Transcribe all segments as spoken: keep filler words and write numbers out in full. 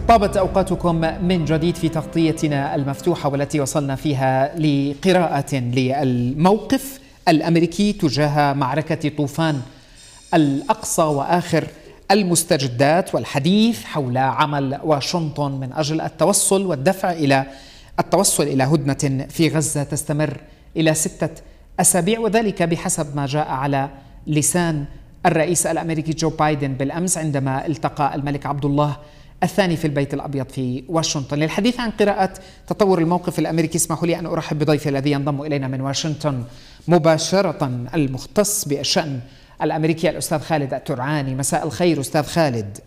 طابت أوقاتكم من جديد في تغطيتنا المفتوحة، والتي وصلنا فيها لقراءة للموقف الأمريكي تجاه معركة طوفان الأقصى وآخر المستجدات، والحديث حول عمل واشنطن من أجل التوصل والدفع إلى التوصل إلى هدنة في غزة تستمر إلى ستة أسابيع، وذلك بحسب ما جاء على لسان الرئيس الأمريكي جو بايدن بالأمس عندما التقى الملك عبد الله الثاني في البيت الأبيض في واشنطن. للحديث عن قراءة تطور الموقف الأمريكي اسمحوا لي أن أرحب بضيفي الذي ينضم إلينا من واشنطن مباشرة، المختص بالشأن الأمريكي الأستاذ خالد الترعاني. مساء الخير أستاذ خالد.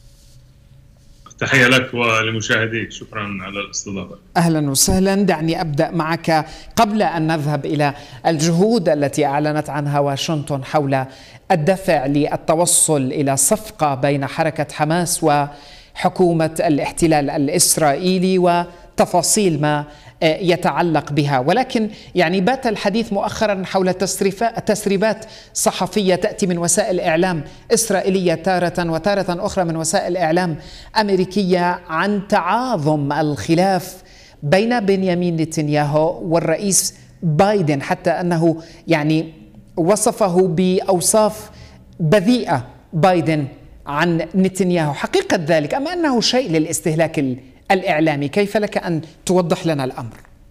تحية لك ولمشاهديك، شكرا على الاستضافة. أهلا وسهلا. دعني أبدأ معك قبل أن نذهب إلى الجهود التي أعلنت عنها واشنطن حول الدفع للتوصل إلى صفقة بين حركة حماس وحكومة الاحتلال الإسرائيلي وتفاصيل ما يتعلق بها، ولكن يعني بات الحديث مؤخرا حول تسريبات صحفية تأتي من وسائل إعلام إسرائيلية تارة، وتارة أخرى من وسائل إعلام أمريكية، عن تعاظم الخلاف بين بنيامين نتنياهو والرئيس بايدن، حتى أنه يعني وصفه بأوصاف بذيئة بايدن عن نتنياهو. حقيقة ذلك أم أنه شيء للاستهلاك الإعلامي؟ كيف لك أن توضح لنا الأمر؟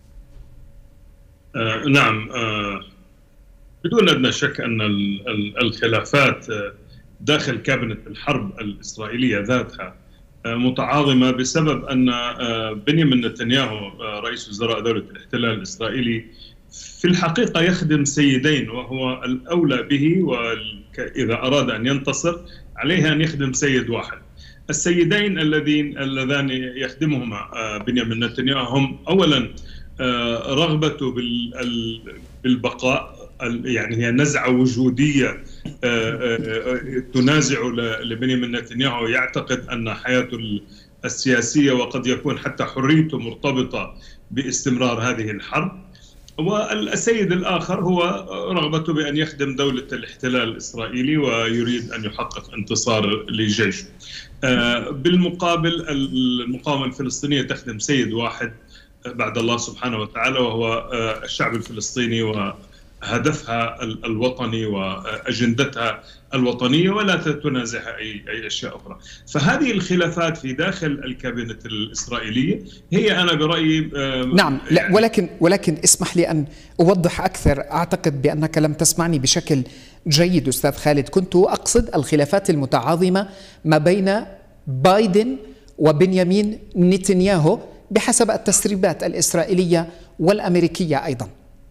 آه نعم، آه بدون أدنى شك أن الخلافات داخل كابينة الحرب الإسرائيلية ذاتها آه متعاظمة، بسبب أن آه بنيامين نتنياهو آه رئيس وزراء دولة الاحتلال الإسرائيلي في الحقيقة يخدم سيدين، وهو الأولى به، وإذا أراد أن ينتصر عليه أن يخدم سيد واحد. السيدين الذين اللذان يخدمهما بنيامين نتنياهو هم أولا رغبته بالبقاء، يعني هي نزعة وجودية تنازع لبنيامين نتنياهو، يعتقد أن حياته السياسية وقد يكون حتى حريته مرتبطة باستمرار هذه الحرب. والسيد الآخر هو رغبته بأن يخدم دولة الاحتلال الإسرائيلي ويريد أن يحقق انتصار لجيشه. بالمقابل المقاومة الفلسطينية تخدم سيد واحد بعد الله سبحانه وتعالى، وهو الشعب الفلسطيني وهدفها الوطني وأجندتها الوطنية، ولا تنازعها أي أي أشياء أخرى. فهذه الخلافات في داخل الكابينة الإسرائيلية هي أنا برأيي نعم لا يعني ولكن ولكن اسمح لي أن أوضح أكثر. أعتقد بأنك لم تسمعني بشكل جيد أستاذ خالد. كنت أقصد الخلافات المتعاظمة ما بين بايدن وبنيامين نتنياهو بحسب التسريبات الإسرائيلية والأمريكية أيضا.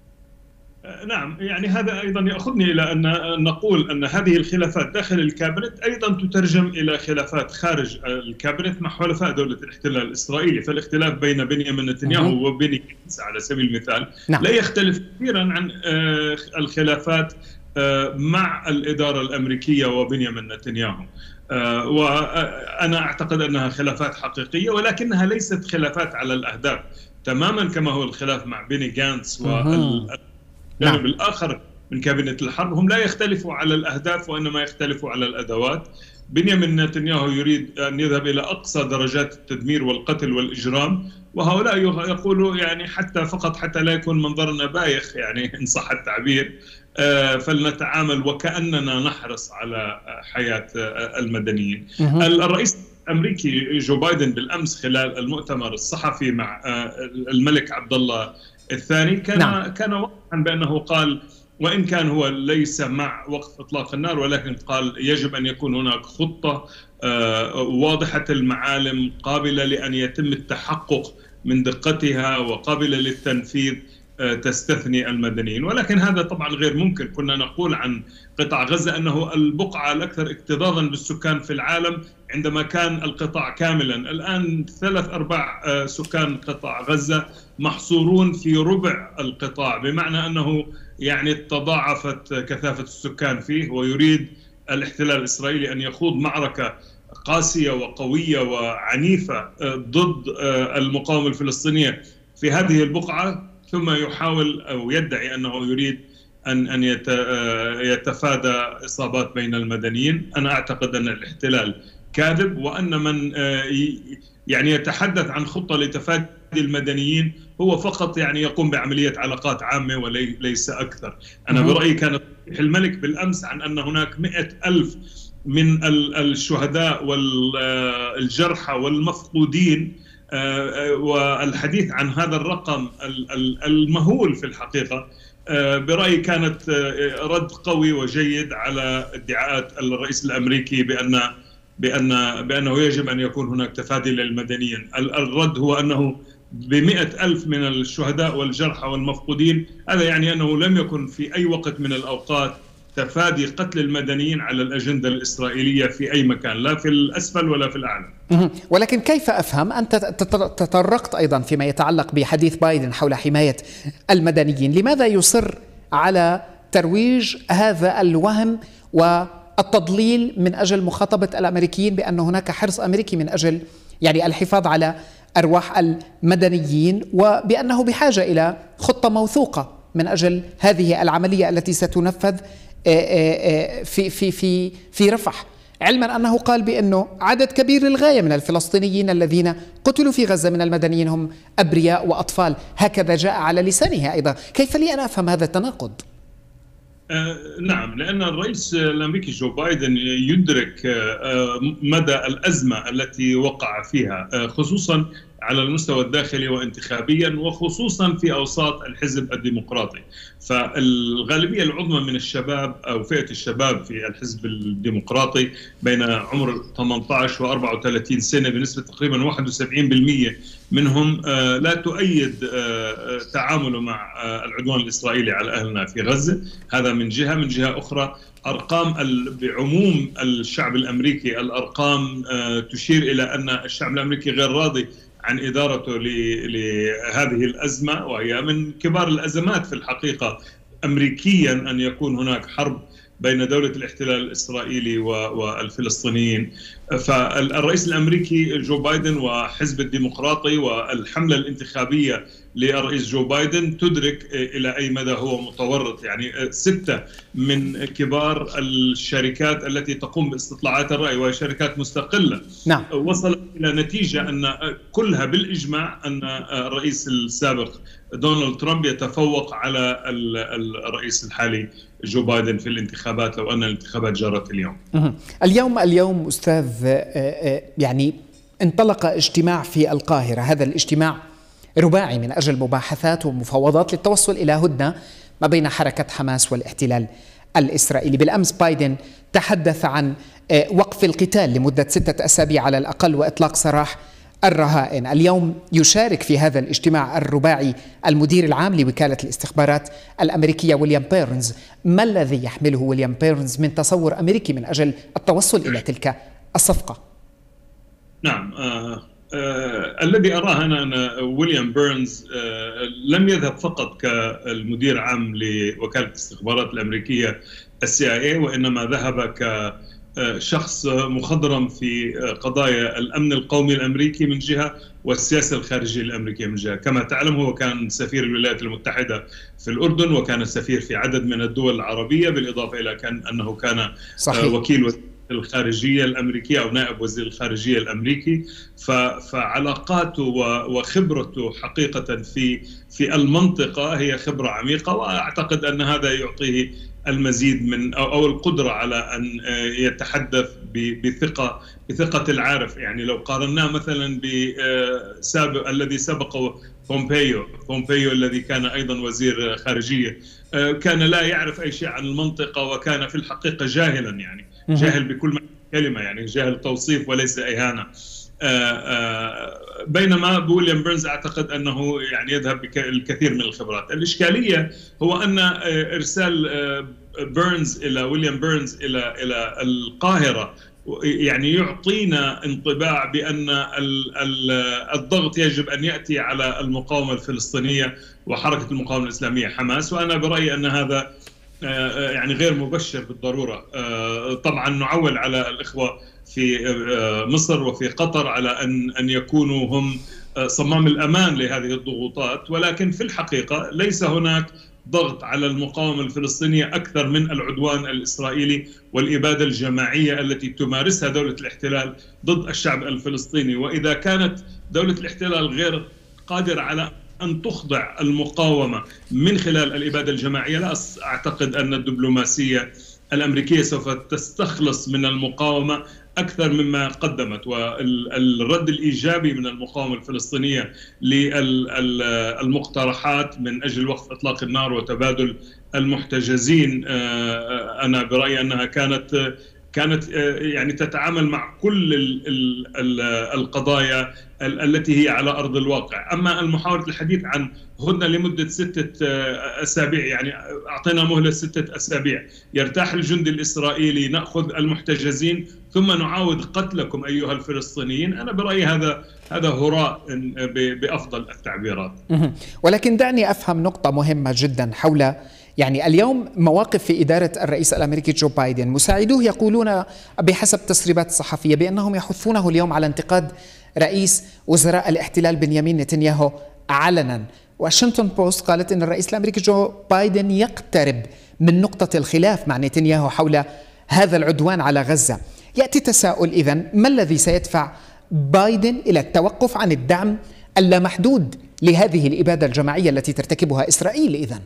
نعم، يعني هذا أيضا يأخذني إلى أن نقول أن هذه الخلافات داخل الكابينت أيضا تترجم إلى خلافات خارج الكابينت مع حلفاء دولة الاحتلال الإسرائيلي. فالاختلاف بين بنيامين نتنياهو وبني جانتس على سبيل المثال نعم. لا يختلف كثيرا عن الخلافات مع الإدارة الأمريكية وبنيامين نتنياهو. وأنا أعتقد أنها خلافات حقيقية، ولكنها ليست خلافات على الأهداف تماما كما هو الخلاف مع بني جانتس وال الجانب نعم. الآخر من كابينة الحرب. هم لا يختلفوا على الأهداف وإنما يختلفوا على الأدوات. بنيامين نتنياهو يريد أن يذهب إلى أقصى درجات التدمير والقتل والإجرام، وهؤلاء يقولوا يعني حتى فقط حتى لا يكون منظرنا بايخ، يعني إن صح التعبير، فلنتعامل وكأننا نحرص على حياة المدنيين. الرئيس الأمريكي جو بايدن بالأمس خلال المؤتمر الصحفي مع الملك عبد الله الثاني كان نعم. كان واضحا بأنه قال، وإن كان هو ليس مع وقف إطلاق النار، ولكن قال يجب أن يكون هناك خطة واضحة المعالم قابلة لأن يتم التحقق من دقتها وقابلة للتنفيذ تستثني المدنيين. ولكن هذا طبعا غير ممكن. كنا نقول عن قطاع غزة أنه البقعة الأكثر اكتظاظا بالسكان في العالم عندما كان القطاع كاملا. الآن ثلاث أرباع سكان قطاع غزة محصورون في ربع القطاع، بمعنى أنه يعني تضاعفت كثافة السكان فيه. ويريد الاحتلال الإسرائيلي أن يخوض معركة قاسية وقوية وعنيفة ضد المقاومة الفلسطينية في هذه البقعة، ثم يحاول أو يدعي أنه يريد أن أن يتفادى إصابات بين المدنيين. أنا أعتقد أن الاحتلال كاذب، وأن من يعني يتحدث عن خطة لتفادي المدنيين، هو فقط يعني يقوم بعملية علاقات عامة وليس أكثر. أنا برأيي كان الملك بالأمس عن أن هناك مئة ألف من الشهداء والجرحى والمفقودين، والحديث عن هذا الرقم المهول في الحقيقة برأيي كانت رد قوي وجيد على ادعاءات الرئيس الأمريكي بأن بأن بأنه يجب أن يكون هناك تفادي للمدنيين. الرد هو أنه بمئة ألف من الشهداء والجرحى والمفقودين، هذا يعني أنه لم يكن في أي وقت من الأوقات تفادي قتل المدنيين على الأجندة الإسرائيلية في أي مكان، لا في الأسفل ولا في الأعلى. ولكن كيف أفهم، أنت تطرقت أيضا فيما يتعلق بحديث بايدن حول حماية المدنيين، لماذا يصر على ترويج هذا الوهم والتضليل من أجل مخاطبة الأمريكيين بأن هناك حرص أمريكي من أجل يعني الحفاظ على أرواح المدنيين، وبأنه بحاجة إلى خطة موثوقة من أجل هذه العملية التي ستنفذ في في في في رفح، علما أنه قال بأنه عدد كبير للغاية من الفلسطينيين الذين قتلوا في غزة من المدنيين هم أبرياء وأطفال، هكذا جاء على لسانه أيضا. كيف لي أنا أفهم هذا التناقض؟ آه نعم، لأن الرئيس الأمريكي جو بايدن يدرك آه مدى الأزمة التي وقع فيها، آه خصوصا على المستوى الداخلي وانتخابيا، وخصوصا في أوساط الحزب الديمقراطي. فالغالبية العظمى من الشباب أو فئة الشباب في الحزب الديمقراطي بين عمر ثمانية عشر و أربعة وثلاثين سنة بنسبة تقريبا واحد وسبعين بالمئة منهم لا تؤيد تعامله مع العدوان الإسرائيلي على أهلنا في غزة. هذا من جهة. من جهة أخرى أرقام بعموم الشعب الأمريكي، الأرقام تشير إلى أن الشعب الأمريكي غير راضي عن إدارته لهذه الأزمة، وهي من كبار الأزمات في الحقيقة أمريكيا أن يكون هناك حرب بين دولة الاحتلال الإسرائيلي والفلسطينيين. فالرئيس الأمريكي جو بايدن وحزب الديمقراطي والحملة الانتخابية للرئيس جو بايدن تدرك إلى أي مدى هو متورط. يعني ستة من كبار الشركات التي تقوم باستطلاعات الرأي وهي شركات مستقلة، نعم، وصلت إلى نتيجة أن كلها بالإجماع أن الرئيس السابق دونالد ترامب يتفوق على الرئيس الحالي جو بايدن في الانتخابات لو أن الانتخابات جرت اليوم. اليوم اليوم أستاذ يعني انطلق اجتماع في القاهرة، هذا الاجتماع رباعي من أجل مباحثات ومفاوضات للتوصل إلى هدنة ما بين حركة حماس والاحتلال الإسرائيلي. بالأمس بايدن تحدث عن وقف القتال لمدة ستة أسابيع على الأقل وإطلاق سراح الرهائن. اليوم يشارك في هذا الاجتماع الرباعي المدير العام لوكالة الاستخبارات الأمريكية ويليام بيرنز. ما الذي يحمله ويليام بيرنز من تصور أمريكي من أجل التوصل إلى تلك الصفقة؟ نعم، آه آه الذي أراه أنا أن ويليام بيرنز آه لم يذهب فقط كالمدير عام لوكالة الاستخبارات الأمريكية السي آي إيه، وإنما ذهب ك شخص مخضرم في قضايا الأمن القومي الأمريكي من جهة والسياسة الخارجية الأمريكية من جهة. كما تعلم هو كان سفير الولايات المتحدة في الأردن، وكان سفير في عدد من الدول العربية، بالإضافة إلى كان أنه كان صحيح. وكيل الخارجية الأمريكية أو نائب وزير الخارجية الأمريكي. فعلاقاته وخبرته حقيقة في في المنطقة هي خبرة عميقة، وأعتقد أن هذا يعطيه المزيد من أو القدرة على أن يتحدث بثقة بثقة العارف. يعني لو قارناه مثلا بسابق الذي سبقه بومبيو بومبيو الذي كان أيضا وزير خارجية، كان لا يعرف أي شيء عن المنطقة، وكان في الحقيقة جاهلا، يعني جاهل بكل كلمة، يعني جاهل توصيف وليس إهانة. بينما بويليام بيرنز أعتقد أنه يعني يذهب بالكثير من الخبرات. الإشكالية هو أن إرسال بيرنز إلى ويليام بيرنز إلى إلى القاهرة يعني يعطينا انطباع بأن الضغط يجب أن يأتي على المقاومة الفلسطينية وحركة المقاومة الإسلامية حماس، وأنا برأيي أن هذا يعني غير مبشر بالضرورة. طبعا نعول على الإخوة في مصر وفي قطر على أن أن يكونوا هم صمام الأمان لهذه الضغوطات، ولكن في الحقيقة ليس هناك ضغط على المقاومة الفلسطينية أكثر من العدوان الإسرائيلي والإبادة الجماعية التي تمارسها دولة الاحتلال ضد الشعب الفلسطيني. وإذا كانت دولة الاحتلال غير قادرة على أن تخضع المقاومة من خلال الإبادة الجماعية، لا أعتقد أن الدبلوماسية الأمريكية سوف تستخلص من المقاومة أكثر مما قدمت. والرد الإيجابي من المقاومة الفلسطينية للمقترحات من أجل وقف إطلاق النار وتبادل المحتجزين، أنا برأيي أنها كانت كانت يعني تتعامل مع كل القضايا التي هي على أرض الواقع. أما المحاولة الحديث عن هدنة لمدة ستة أسابيع، يعني أعطينا مهلة ستة أسابيع يرتاح الجندي الإسرائيلي، نأخذ المحتجزين ثم نعاود قتلكم أيها الفلسطينيين، أنا برأيي هذا هذا هراء بأفضل التعبيرات. ولكن دعني أفهم نقطة مهمة جدا حول يعني اليوم مواقف في إدارة الرئيس الأمريكي جو بايدن. مساعدوه يقولون بحسب تسريبات صحفية بأنهم يحثونه اليوم على انتقاد رئيس وزراء الاحتلال بنيامين نتنياهو علنا. واشنطن بوست قالت أن الرئيس الأمريكي جو بايدن يقترب من نقطة الخلاف مع نتنياهو حول هذا العدوان على غزة. يأتي تساؤل إذن، ما الذي سيدفع بايدن إلى التوقف عن الدعم اللامحدود لهذه الإبادة الجماعية التي ترتكبها إسرائيل إذن؟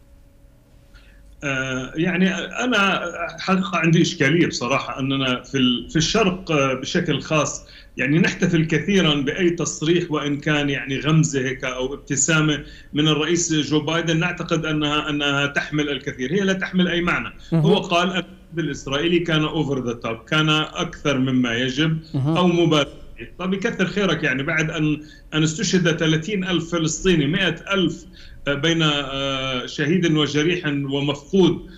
يعني أنا حقيقة عندي إشكالية بصراحة أننا في في الشرق بشكل خاص يعني نحتفل كثيرا بأي تصريح وإن كان يعني غمزة هيك أو ابتسامة من الرئيس جو بايدن، نعتقد أنها أنها تحمل الكثير، هي لا تحمل أي معنى. هو قال أن الإسرائيلي كان أوفر ذا توب، كان أكثر مما يجب أو مبالغ. طب يكثر خيرك، يعني بعد أن أن استشهد ثلاثين ألف فلسطيني، مئة ألف بين شهيد وجريح ومفقود،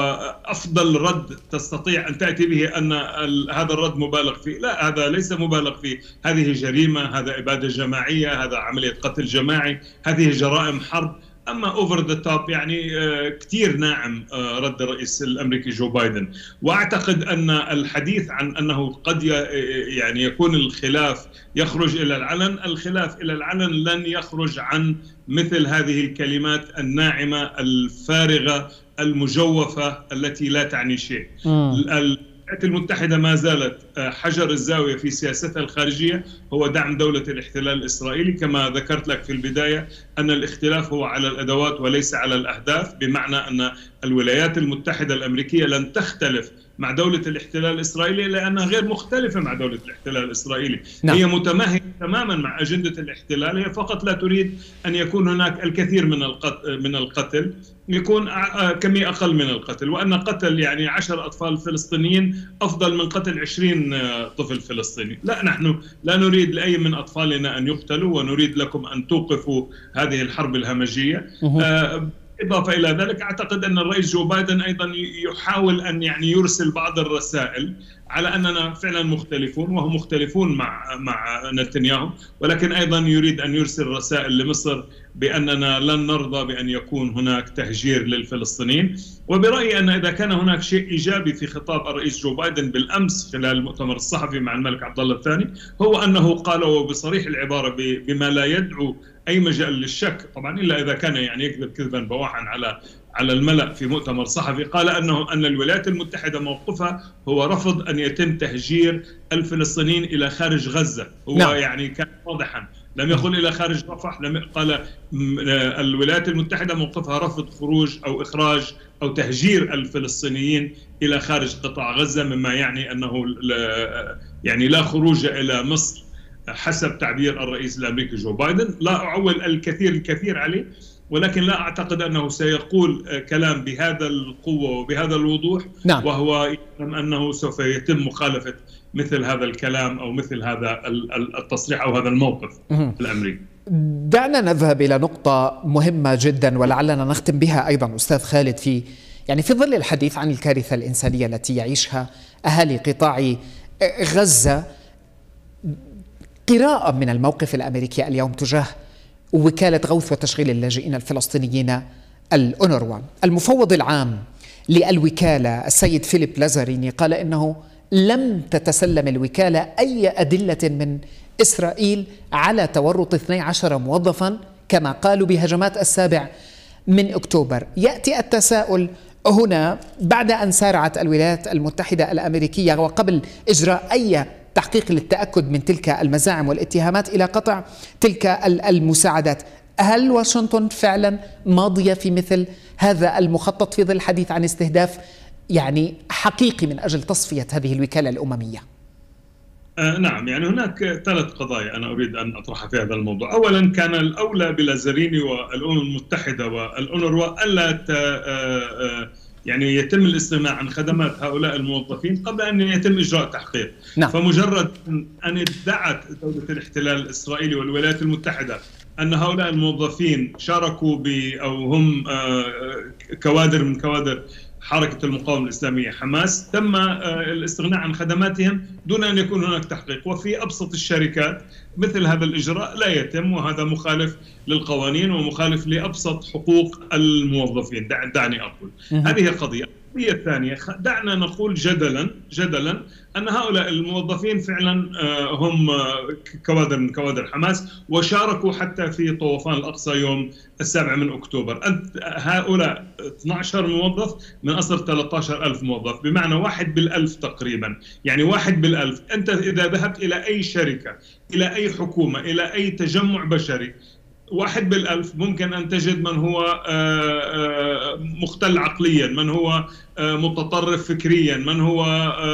وأفضل رد تستطيع أن تأتي به أن هذا الرد مبالغ فيه، لا، هذا ليس مبالغ فيه، هذه جريمة، هذا إبادة جماعية، هذا عملية قتل جماعي، هذه جرائم حرب. أما أوفر ذا توب يعني كثير ناعم رد الرئيس الأمريكي جو بايدن. وأعتقد أن الحديث عن أنه قد يعني يكون الخلاف يخرج إلى العلن، الخلاف إلى العلن لن يخرج عن مثل هذه الكلمات الناعمة الفارغة المجوفة التي لا تعني شيء. الولايات المتحدة ما زالت حجر الزاوية في سياستها الخارجية هو دعم دولة الاحتلال الإسرائيلي. كما ذكرت لك في البداية أن الاختلاف هو على الأدوات وليس على الأهداف، بمعنى أن الولايات المتحدة الأمريكية لن تختلف مع دولة الاحتلال الإسرائيلي لأنها غير مختلفة مع دولة الاحتلال الإسرائيلي. نعم. هي متماهية تماما مع أجندة الاحتلال، هي فقط لا تريد أن يكون هناك الكثير من القتل, من القتل يكون كمية أقل من القتل، وأن قتل يعني عشر أطفال فلسطينيين أفضل من قتل عشرين طفل فلسطيني. لا، نحن لا نريد لأي من أطفالنا أن يقتلوا، ونريد لكم أن توقفوا هذه الحرب الهمجية. أه إضافة إلى ذلك، أعتقد أن الرئيس جو بايدن أيضا يحاول أن يعني يرسل بعض الرسائل على أننا فعلا مختلفون، وهم مختلفون مع مع نتنياهو، ولكن أيضا يريد أن يرسل رسائل لمصر بأننا لن نرضى بأن يكون هناك تهجير للفلسطينيين. وبرأيي أن إذا كان هناك شيء إيجابي في خطاب الرئيس جو بايدن بالأمس خلال المؤتمر الصحفي مع الملك عبد الله الثاني، هو أنه قال وبصريح العبارة بما لا يدعو أي مجال للشك، طبعا إلا إذا كان يعني يكذب كذبا بواحا على على الملأ في مؤتمر صحفي، قال أنه أن الولايات المتحدة موقفها هو رفض أن يتم تهجير الفلسطينيين إلى خارج غزة. هو نعم. يعني كان واضحا، لم يقل إلى خارج رفح، لم قال الولايات المتحدة موقفها رفض خروج أو إخراج أو تهجير الفلسطينيين إلى خارج قطاع غزة، مما يعني أنه يعني لا خروج إلى مصر حسب تعبير الرئيس الأمريكي جو بايدن. لا أعول الكثير الكثير عليه، ولكن لا أعتقد أنه سيقول كلام بهذا القوة وبهذا الوضوح. نعم. وهو يعلم أنه سوف يتم مخالفة مثل هذا الكلام أو مثل هذا التصريح أو هذا الموقف الأمريكي. دعنا نذهب إلى نقطة مهمة جدا ولعلنا نختم بها أيضا أستاذ خالد، في يعني في ظل الحديث عن الكارثة الإنسانية التي يعيشها أهالي قطاع غزة، قراءة من الموقف الأمريكي اليوم تجاه وكالة غوث وتشغيل اللاجئين الفلسطينيين الأونروا. المفوض العام للوكالة السيد فيليب لازاريني قال إنه لم تتسلم الوكالة أي أدلة من إسرائيل على تورط اثني عشر موظفا كما قالوا بهجمات السابع من أكتوبر. يأتي التساؤل هنا بعد أن سارعت الولايات المتحدة الأمريكية وقبل إجراء أي تحقيق للتأكد من تلك المزاعم والاتهامات إلى قطع تلك المساعدات، هل واشنطن فعلا ماضية في مثل هذا المخطط في ظل الحديث عن استهداف يعني حقيقي من أجل تصفية هذه الوكالة الأممية؟ آه نعم، يعني هناك ثلاث قضايا أنا أريد أن أطرحها في هذا الموضوع. أولا، كان الأولى بلازاريني والأمم المتحدة والأونروا ألا آه يعني يتم الاستغناء عن خدمات هؤلاء الموظفين قبل أن يتم إجراء تحقيق. نعم. فمجرد أن ادعت دولة الاحتلال الإسرائيلي والولايات المتحدة أن هؤلاء الموظفين شاركوا ب أو هم آه كوادر من كوادر حركة المقاومة الإسلامية حماس، تم الاستغناء عن خدماتهم دون أن يكون هناك تحقيق. وفي أبسط الشركات مثل هذا الإجراء لا يتم، وهذا مخالف للقوانين ومخالف لأبسط حقوق الموظفين. دعني أقول هذه قضية. القضية الثانية، دعنا نقول جدلا جدلا أن هؤلاء الموظفين فعلا هم كوادر من كوادر حماس وشاركوا حتى في طوفان الأقصى يوم السابع من أكتوبر. أنت هؤلاء اثني عشر موظف من أصل ثلاثة عشر ألف موظف، بمعنى واحد بالألف تقريبا، يعني واحد بالألف. أنت إذا ذهبت إلى أي شركة، إلى أي حكومة، إلى أي تجمع بشري، واحد بالألف ممكن أن تجد من هو مختل عقليا، من هو متطرف فكريا، من هو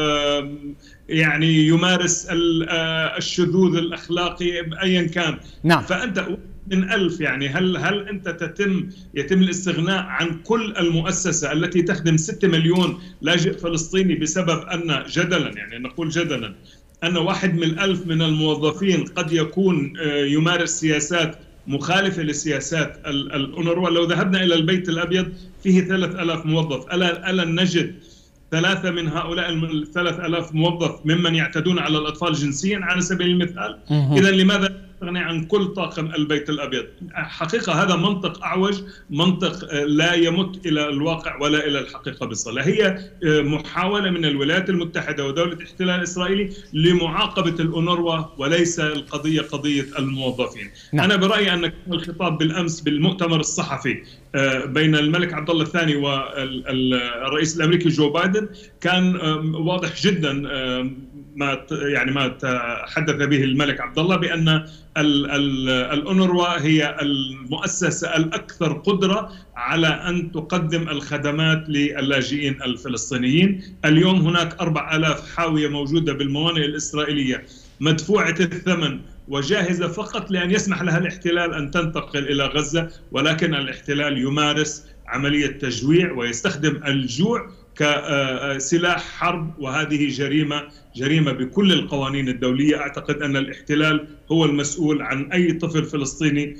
يعني يمارس الشذوذ الأخلاقي أيا كان. نعم. فأنت من ألف، يعني هل هل أنت تتم يتم الاستغناء عن كل المؤسسة التي تخدم ستة مليون لاجئ فلسطيني بسبب أن جدلا، يعني نقول جدلا، أن واحد من الألف من الموظفين قد يكون يمارس سياسات مخالفة لسياسات الأونروا؟ لو ذهبنا إلى البيت الأبيض فيه ثلاثة آلاف موظف، ألا ألا نجد ثلاثة من هؤلاء الثلاث آلاف موظف ممن يعتدون على الأطفال جنسيا على سبيل المثال؟ إذا لماذا نستغني عن كل طاقم البيت الأبيض؟ حقيقة هذا منطق أعوج، منطق لا يمت إلى الواقع ولا إلى الحقيقة بصلة. هي محاولة من الولايات المتحدة ودولة الاحتلال الإسرائيلي لمعاقبة الأونروا، وليس القضية قضية الموظفين. نعم. أنا برأيي أن الخطاب بالأمس بالمؤتمر الصحفي بين الملك عبد الله الثاني والرئيس الأمريكي جو بايدن كان واضح جدا، ما يعني ما تحدث به الملك عبد الله بأن الأونروا هي المؤسسة الأكثر قدرة على أن تقدم الخدمات للاجئين الفلسطينيين. اليوم هناك أربعة آلاف حاوية موجودة بالموانئ الإسرائيلية مدفوعة الثمن وجاهزة فقط لأن يسمح لها الاحتلال أن تنتقل إلى غزة، ولكن الاحتلال يمارس عملية تجويع ويستخدم الجوع كسلاح حرب، وهذه جريمة جريمة بكل القوانين الدولية. أعتقد أن الاحتلال هو المسؤول عن أي طفل فلسطيني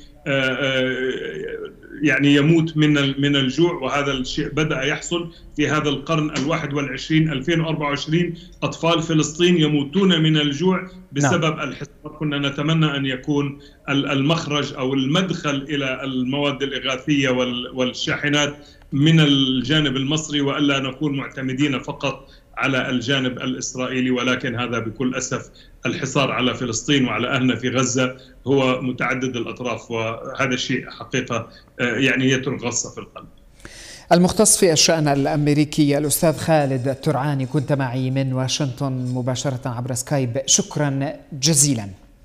يعني يموت من من الجوع، وهذا الشيء بدأ يحصل في هذا القرن الواحد والعشرين ألفين وأربعة وعشرين. أطفال فلسطين يموتون من الجوع بسبب نعم. الحصار. كنا نتمنى أن يكون المخرج أو المدخل إلى المواد الإغاثية والشاحنات من الجانب المصري، وألا نكون معتمدين فقط على الجانب الإسرائيلي، ولكن هذا بكل أسف الحصار على فلسطين وعلى أهلنا في غزة هو متعدد الأطراف، وهذا الشيء حقيقة يعني يترك غصة في القلب. المختص في الشأن الأمريكي الأستاذ خالد الترعاني كنت معي من واشنطن مباشرة عبر سكايب، شكرا جزيلا.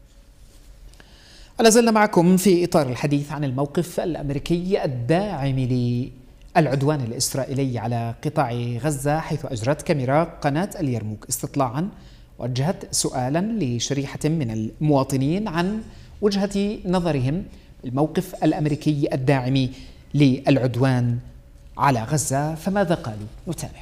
لا زلنا معكم في إطار الحديث عن الموقف الأمريكي الداعم للعدوان الإسرائيلي على قطاع غزة، حيث أجرت كاميرا قناة اليرموك استطلاعا وجهت سؤالا لشريحة من المواطنين عن وجهة نظرهم الموقف الأمريكي الداعم للعدوان على غزة، فماذا قالوا؟ نتابع.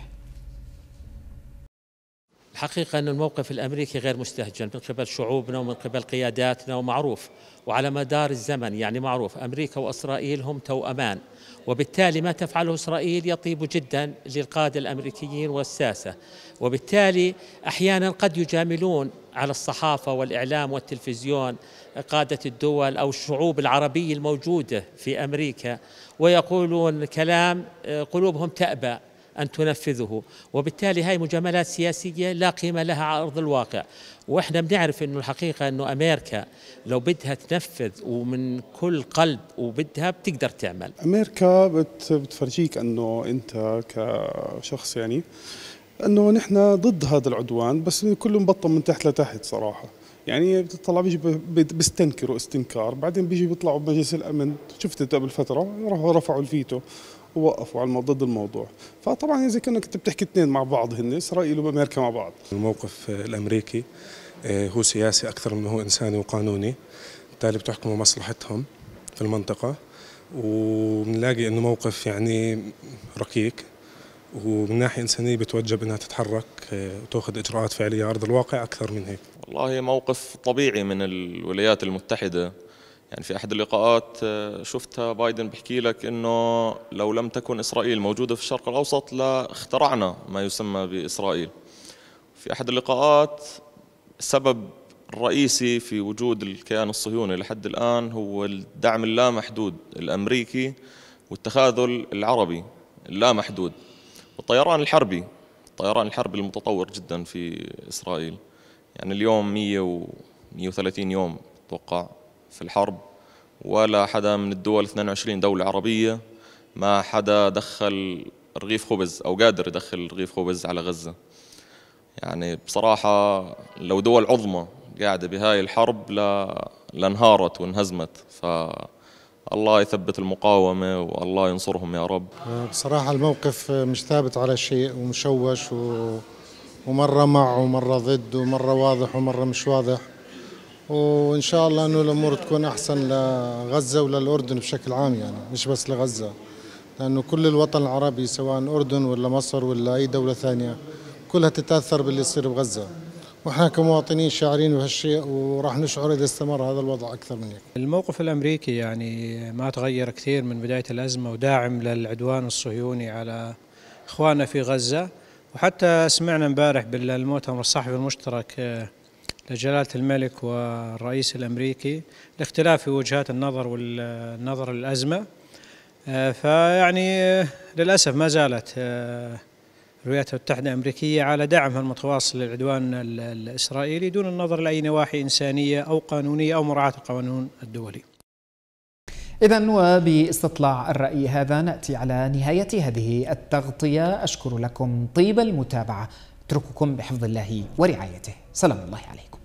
الحقيقة أن الموقف الأمريكي غير مستهجن من قبل شعوبنا ومن قبل قياداتنا، ومعروف وعلى مدار الزمن، يعني معروف أمريكا وإسرائيل هم توأمان، وبالتالي ما تفعله إسرائيل يطيب جدا للقادة الأمريكيين والساسة، وبالتالي أحيانا قد يجاملون على الصحافة والإعلام والتلفزيون قادة الدول أو الشعوب العربية الموجودة في أمريكا، ويقولون كلام قلوبهم تأبى أن تنفذه، وبالتالي هاي مجاملات سياسية لا قيمة لها على أرض الواقع. وإحنا بنعرف أنه الحقيقة أنه أمريكا لو بدها تنفذ ومن كل قلب وبدها بتقدر تعمل. أمريكا بت بتفرجيك أنه أنت كشخص يعني أنه نحن ضد هذا العدوان، بس كله مبطن من تحت لتحت صراحة. يعني بتطلع بيجي بيستنكروا استنكار، بعدين بيجي بيطلعوا بمجلس الأمن، شفت قبل فترة رفعوا الفيتو ووقفوا على ضد الموضوع. فطبعا إذا كأنك أنت بتحكي اثنين مع بعض، هن إسرائيل وأمريكا مع بعض. الموقف الأمريكي هو سياسي أكثر من هو إنساني وقانوني، بالتالي بتحكموا مصلحتهم في المنطقة، وبنلاقي إنه موقف يعني ركيك، ومن ناحية إنسانية بتوجب إنها تتحرك وتأخذ إجراءات فعلية على أرض الواقع أكثر من هيك. والله موقف طبيعي من الولايات المتحدة. يعني في أحد اللقاءات شفتها بايدن بيحكي لك إنه لو لم تكن إسرائيل موجودة في الشرق الأوسط لاخترعنا ما يسمى بإسرائيل. في أحد اللقاءات السبب الرئيسي في وجود الكيان الصهيوني لحد الآن هو الدعم اللامحدود الأمريكي والتخاذل العربي اللامحدود والطيران الحربي الطيران الحربي المتطور جدا في إسرائيل. يعني اليوم مئة ومئة وثلاثين يوم أتوقع في الحرب، ولا حدا من الدول اثنتين وعشرين دولة عربية ما حدا دخل رغيف خبز أو قادر يدخل رغيف خبز على غزة. يعني بصراحة لو دول عظمى قاعدة بهاي الحرب لانهارت وانهزمت، فالله يثبت المقاومة والله ينصرهم يا رب. بصراحة الموقف مش ثابت على شيء ومشوش، ومرة مع ومرة ضد ومرة واضح ومرة مش واضح، وإن شاء الله أنه الأمور تكون أحسن لغزة وللأردن بشكل عام، يعني مش بس لغزة، لأنه كل الوطن العربي سواء أردن ولا مصر ولا أي دولة ثانية كلها تتأثر باللي يصير بغزة، وإحنا كمواطنين شاعرين بهالشيء وراح نشعر إذا استمر هذا الوضع أكثر من هيك. الموقف الأمريكي يعني ما تغير كثير من بداية الأزمة، وداعم للعدوان الصهيوني على إخواننا في غزة. وحتى سمعنا امبارح بالمؤتمر الصحفي المشترك لجلالة الملك والرئيس الأمريكي الاختلاف في وجهات النظر والنظر للأزمة. فيعني للأسف ما زالت الولايات المتحدة الأمريكية على دعمها المتواصل للعدوان الإسرائيلي دون النظر لأي نواحي إنسانية أو قانونية أو مراعاة القانون الدولي. إذن وباستطلاع الرأي هذا نأتي على نهاية هذه التغطية. أشكر لكم طيب المتابعة، أترككم بحفظ الله ورعايته. سلام الله عليكم.